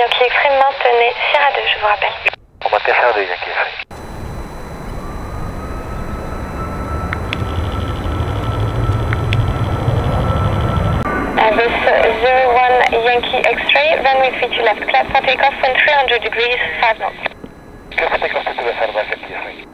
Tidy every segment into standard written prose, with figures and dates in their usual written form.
Yankee X-ray, maintenez Sierra 2, je vous rappelle. On maintient Sierra 2, Yankee X-ray. Airbus 01 Yankee X-ray, runway 32 left, clear for takeoff when 300 degrees, 5 knots. Clear for takeoff to Toulouse Airbus, Yankee X-ray.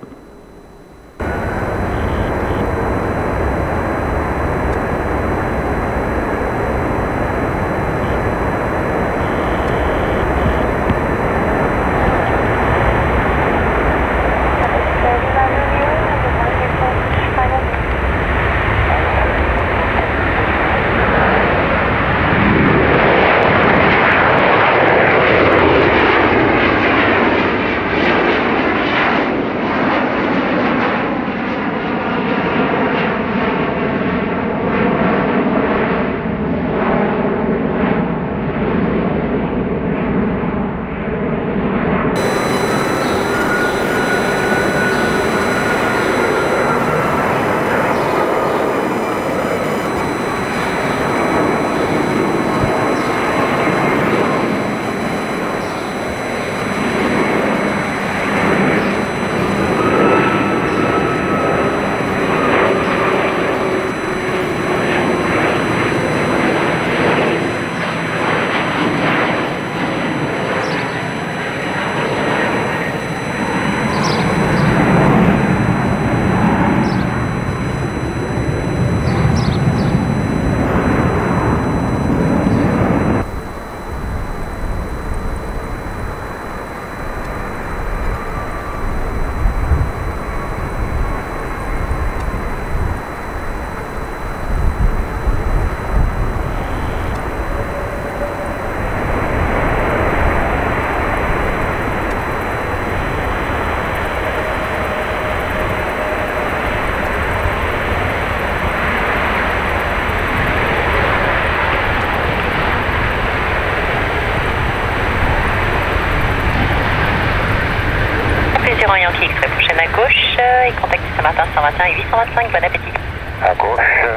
Yankee X-ray, prochaine à gauche et contactez Saint-Martin 121 et 825, bon appétit. À gauche,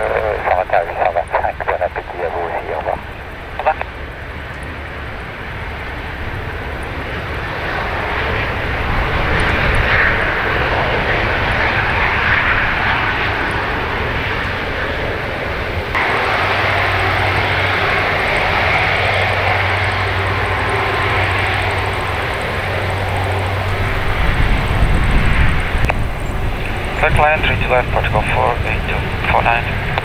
121 825, bon appétit à vous aussi, au revoir. Au revoir. Clear climb, 3 to left, protocol 48249.